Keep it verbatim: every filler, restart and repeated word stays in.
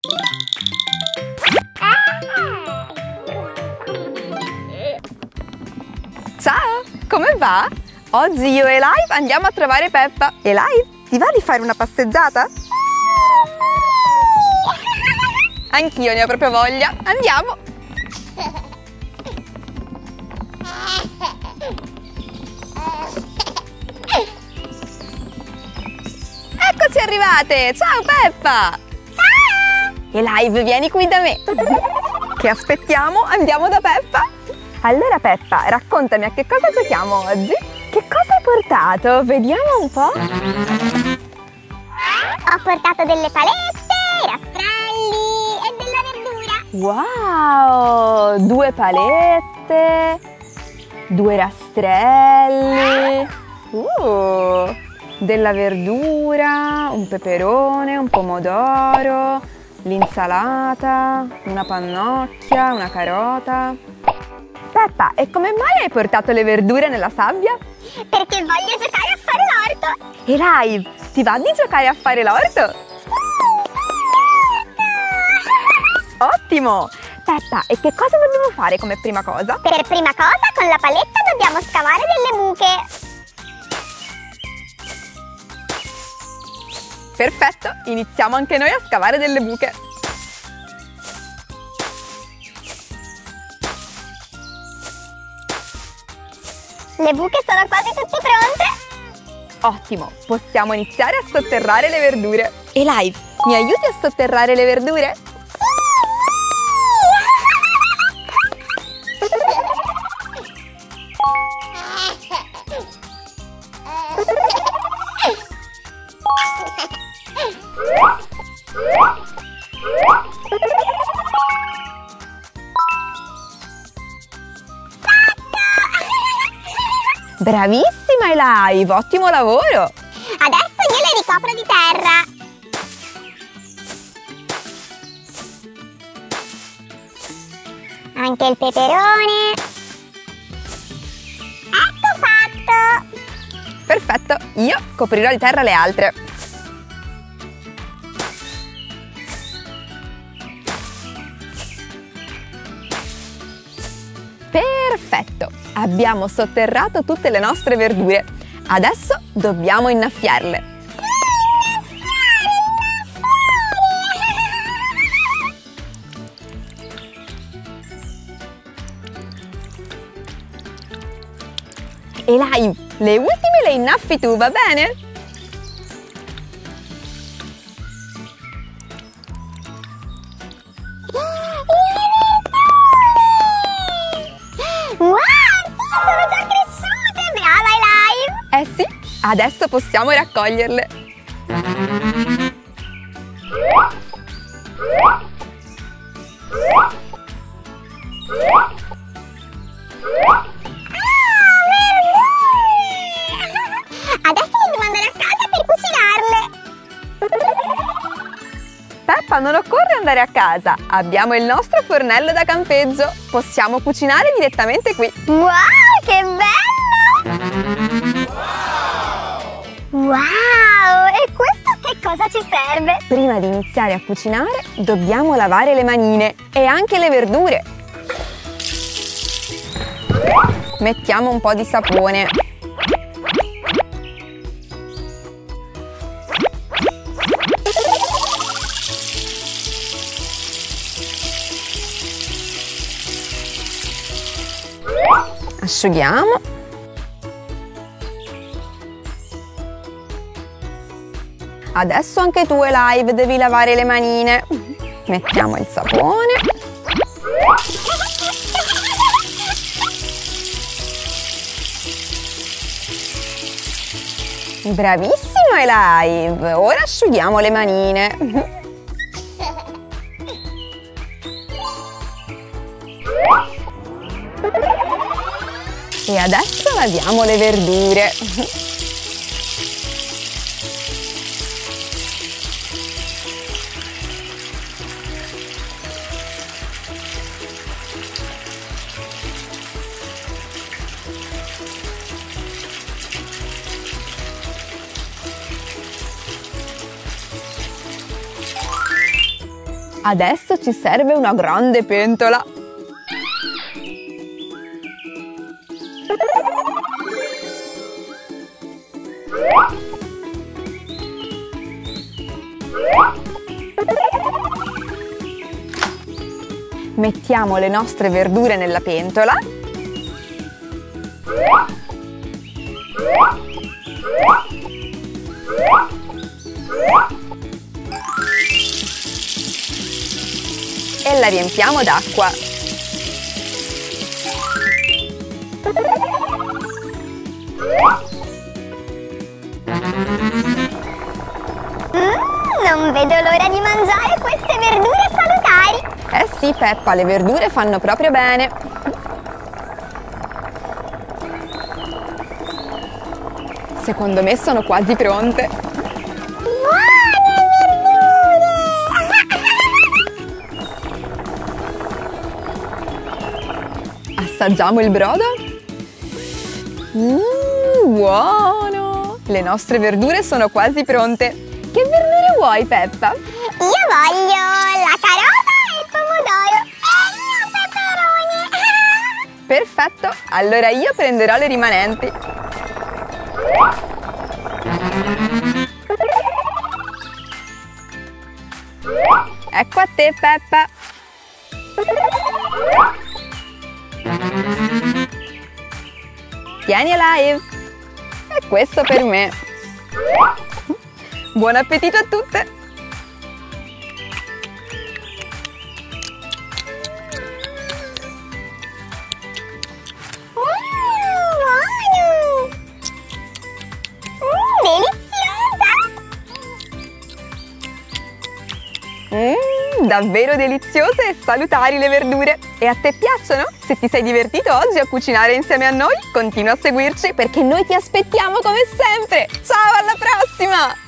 Ciao, come va? Oggi io e Elive andiamo a trovare Peppa. Elive, ti va di fare una passeggiata? Anch'io ne ho proprio voglia. Andiamo! Eccoci arrivate! Ciao Peppa! Ciao! Elive, vieni qui da me! Che aspettiamo? Andiamo da Peppa? Allora Peppa, raccontami a che cosa giochiamo oggi? Che cosa hai portato? Vediamo un po'. Ho portato delle palette, i rastrelli e della verdura. Wow! Due palette, due rastrelli, uh, della verdura, un peperone, un pomodoro, l'insalata, una pannocchia, una carota. Peppa, e come mai hai portato le verdure nella sabbia? Perché voglio giocare a fare l'orto. Elive, ti va di giocare a fare l'orto? Ottimo! Peppa, e che cosa dobbiamo fare come prima cosa? Per prima cosa, con la paletta dobbiamo scavare delle buche. Perfetto, iniziamo anche noi a scavare delle buche. Le buche sono quasi tutte pronte. Ottimo, possiamo iniziare a sotterrare le verdure. Elive, mi aiuti a sotterrare le verdure? Bravissima Elive, ottimo lavoro! Adesso io le ricopro di terra. Anche il peperone. Ecco fatto! Perfetto, io coprirò di terra le altre. Perfetto, abbiamo sotterrato tutte le nostre verdure. Adesso dobbiamo innaffiarle. Elive, le ultime le innaffi tu, va bene? Wow, sì, sono già cresciute! Brava Elive! Eh sì, adesso possiamo raccoglierle. Adesso dobbiamo andare a casa per cucinarle. Peppa, non occorre andare a casa. Abbiamo il nostro fornello da campeggio. Possiamo cucinare direttamente qui. Wow, che bello! Wow, e questo che cosa ci serve? Prima di iniziare a cucinare, dobbiamo lavare le manine e anche le verdure. Mettiamo un po' di sapone. Asciughiamo. Adesso anche tu, Elive, devi lavare le manine. Mettiamo il sapone. Bravissimo, Elive. Ora asciughiamo le manine. E adesso laviamo le verdure. Adesso ci serve una grande pentola. Mettiamo le nostre verdure nella pentola. E la riempiamo d'acqua. Mm, non vedo l'ora di mangiare queste verdure salutari. Eh sì, Peppa, le verdure fanno proprio bene. Secondo me sono quasi pronte. Buone verdure! Assaggiamo il brodo? Mmm, buono! Le nostre verdure sono quasi pronte. Che verdure vuoi, Peppa? Io voglio la carota e il pomodoro e io peperoni. Perfetto, allora io prenderò le rimanenti. Ecco a te, Peppa. Tieni Alive. E questo per me. Buon appetito a tutte. Mmm, davvero deliziose e salutari le verdure! E a te piacciono? Se ti sei divertito oggi a cucinare insieme a noi, continua a seguirci perché noi ti aspettiamo come sempre! Ciao, alla prossima!